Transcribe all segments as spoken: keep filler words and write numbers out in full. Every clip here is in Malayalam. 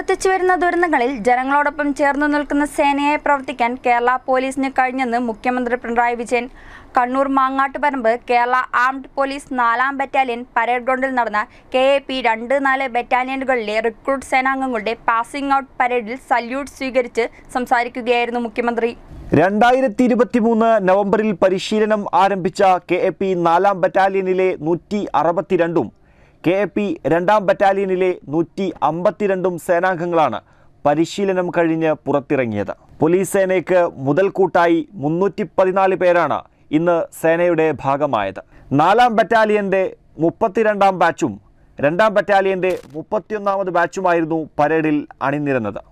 വർദ്ധിച്ചുവരുന്ന ദുരന്തങ്ങളിൽ ജനങ്ങളോടൊപ്പം ചേർന്നു നിൽക്കുന്ന സേനയായി പ്രവർത്തിക്കാൻ കേരള പോലീസിന് കഴിഞ്ഞെന്ന് മുഖ്യമന്ത്രി പിണറായി വിജയൻ. കണ്ണൂർ മാങ്ങാട്ടുപറമ്പ് കേരള ആംഡ് പോലീസ് നാലാം ബറ്റാലിയൻ പരേഡ് ഗ്രൗണ്ടിൽ നടന്ന കെ എ പി രണ്ട് നാല് ബറ്റാലിയനുകളിലെ റിക്രൂട്ട് സേനാംഗങ്ങളുടെ പാസിംഗ് ഔട്ട് പരേഡിൽ സല്യൂട്ട് സ്വീകരിച്ച് സംസാരിക്കുകയായിരുന്നു മുഖ്യമന്ത്രി. രണ്ടായിരത്തി ഇരുപത്തി മൂന്ന് നവംബറിൽ പരിശീലനം ആരംഭിച്ച കെ എ പി നാലാം ബറ്റാലിയനിലെ നൂറ്റി അറുപത്തിരണ്ടും കെ എ പി രണ്ടാം ബറ്റാലിയനിലെ നൂറ്റി അമ്പത്തിരണ്ടും സേനാംഗങ്ങളാണ് പരിശീലനം കഴിഞ്ഞ് പുറത്തിറങ്ങിയത്. പോലീസ് സേനയ്ക്ക് മുതൽക്കൂട്ടായി മുന്നൂറ്റി പതിനാല് പേരാണ് ഇന്ന് സേനയുടെ ഭാഗമായത്. നാലാം ബറ്റാലിയന്റെ മുപ്പത്തിരണ്ടാം ബാച്ചും രണ്ടാം ബറ്റാലിയന്റെ മുപ്പത്തിയൊന്നാമത് ബാച്ചുമായിരുന്നു പരേഡിൽ അണിനിരന്നത്.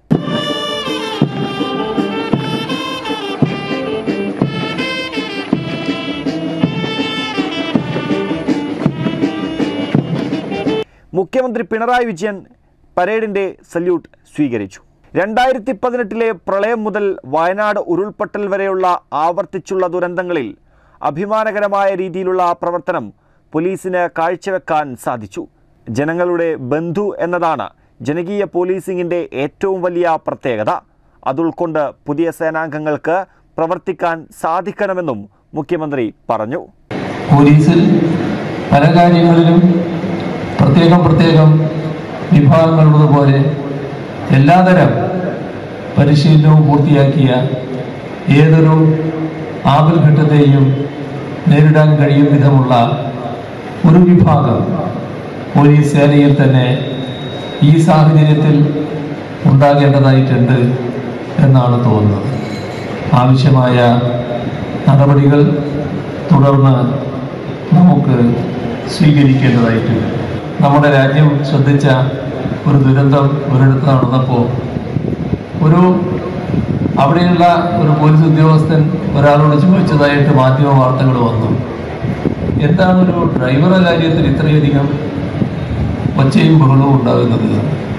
മുഖ്യമന്ത്രി പിണറായി വിജയൻ പരേഡിന്റെ സല്യൂട്ട് സ്വീകരിച്ചു. രണ്ടായിരത്തി പതിനെട്ടിലെ പ്രളയം മുതൽ വയനാട് ഉരുൾപൊട്ടൽ വരെയുള്ള ആവർത്തിച്ചുള്ള ദുരന്തങ്ങളിൽ അഭിമാനകരമായ രീതിയിലുള്ള പ്രവർത്തനം പോലീസിന് കാഴ്ചവെക്കാൻ സാധിച്ചു. ജനങ്ങളുടെ ബന്ധു എന്നതാണ് ജനകീയ പോലീസിംഗിൻ്റെ ഏറ്റവും വലിയ പ്രത്യേകത. അതുൾക്കൊണ്ട് പുതിയ സേനാംഗങ്ങൾക്ക് പ്രവർത്തിക്കാൻ സാധിക്കണമെന്നും മുഖ്യമന്ത്രി പറഞ്ഞു. പോലീസിൽ പല കാര്യങ്ങളിലും പ്രത്യേകം പ്രത്യേകം വിഭാഗങ്ങളുള്ളതുപോലെ എല്ലാതരം പരിശീലനവും പൂർത്തിയാക്കിയ ഏതൊരു ആപൽഘട്ടത്തെയും നേരിടാൻ കഴിയും വിധമുള്ള ഒരു വിഭാഗം പോലീസ് സേനയിൽ തന്നെ ഈ സാഹചര്യത്തിൽ ഉണ്ടാകേണ്ടതായിട്ടുണ്ട് എന്നാണ് തോന്നുന്നത്. ആവശ്യമായ നടപടികൾ തുടർന്ന് നമുക്ക് സ്വീകരിക്കേണ്ടതായിട്ടുണ്ട്. നമ്മുടെ രാജ്യം ശ്രദ്ധിച്ച ഒരു ദുരന്തം ഒരിടത്ത് നടന്നപ്പോൾ ഒരു അവിടെയുള്ള ഒരു പോലീസ് ഉദ്യോഗസ്ഥൻ ഒരാളോട് ചോദിച്ചതായിട്ട് മാധ്യമ വാർത്തകൾ വന്നു. എന്താണ് ഒരു ഡ്രൈവറുടെ കാര്യത്തിൽ ഇത്രയധികം ഒച്ചയും ബഹളവും ഉണ്ടാകുന്നത്?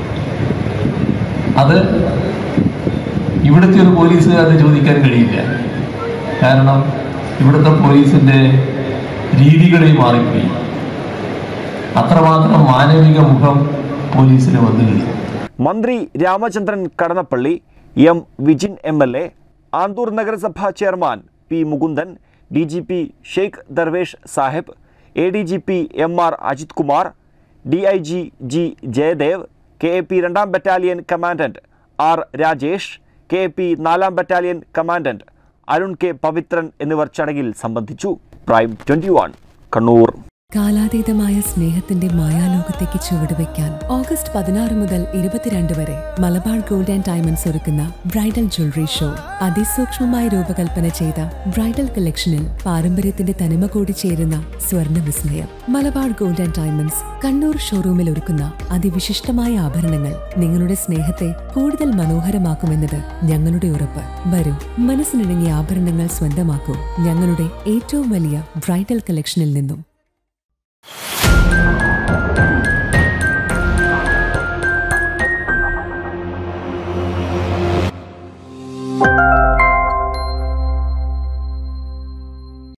അത് ഇവിടുത്തെ ഒരു പോലീസുകാരന് ചോദിക്കാൻ കഴിയില്ല. കാരണം ഇവിടുത്തെ പോലീസിൻ്റെ രീതികളെ മാറിപ്പോയി. അത്രമാത്രം മാനവിക മുഖം പോലീസിന് വന്നില്ല. മന്ത്രി Ramachandran Kadannappally, M Vijin M L A, Anthoor നഗരസഭാ chairman P Mukundan, D G P Sheikh Darvesh Sahib, A D G P M R Ajith Kumar, D I G G Jayadev, K A P രണ്ടാം battalion commandant R Rajesh, K A P നാലാം battalion commandant Arun K Pavithran എന്നിവർ ചടങ്ങിൽ സംബന്ധിച്ചു. Prime twenty one Kannur. കാലാതീതമായ സ്നേഹത്തിന്റെ മായാലോകത്തേക്ക് ചുവടുവെക്കാൻ ഓഗസ്റ്റ് പതിനാറ് മുതൽ ഇരുപത്തിരണ്ട് വരെ മലബാർ ഗോൾഡ് ആൻഡ് ഡയമണ്ട്സ് ഒരുക്കുന്ന ബ്രൈഡൽ ജ്വല്ലറി ഷോ. അതിസൂക്ഷ്മമായി രൂപകൽപ്പന ചെയ്ത ബ്രൈഡൽ കളക്ഷനിൽ പാരമ്പര്യത്തിന്റെ തനിമ കൂടി ചേരുന്ന സ്വർണ്ണ വിസ്മയം. Malabar gold and diamonds Kannur ഷോറൂമിൽ ഒരുക്കുന്ന അതിവിശിഷ്ടമായ ആഭരണങ്ങൾ നിങ്ങളുടെ സ്നേഹത്തെ കൂടുതൽ മനോഹരമാക്കുമെന്നത് ഞങ്ങളുടെ ഉറപ്പ്. വരൂ, മനസ്സിനിണങ്ങിയ ആഭരണങ്ങൾ സ്വന്തമാക്കൂ ഞങ്ങളുടെ ഏറ്റവും വലിയ ബ്രൈഡൽ കളക്ഷനിൽ നിന്നും.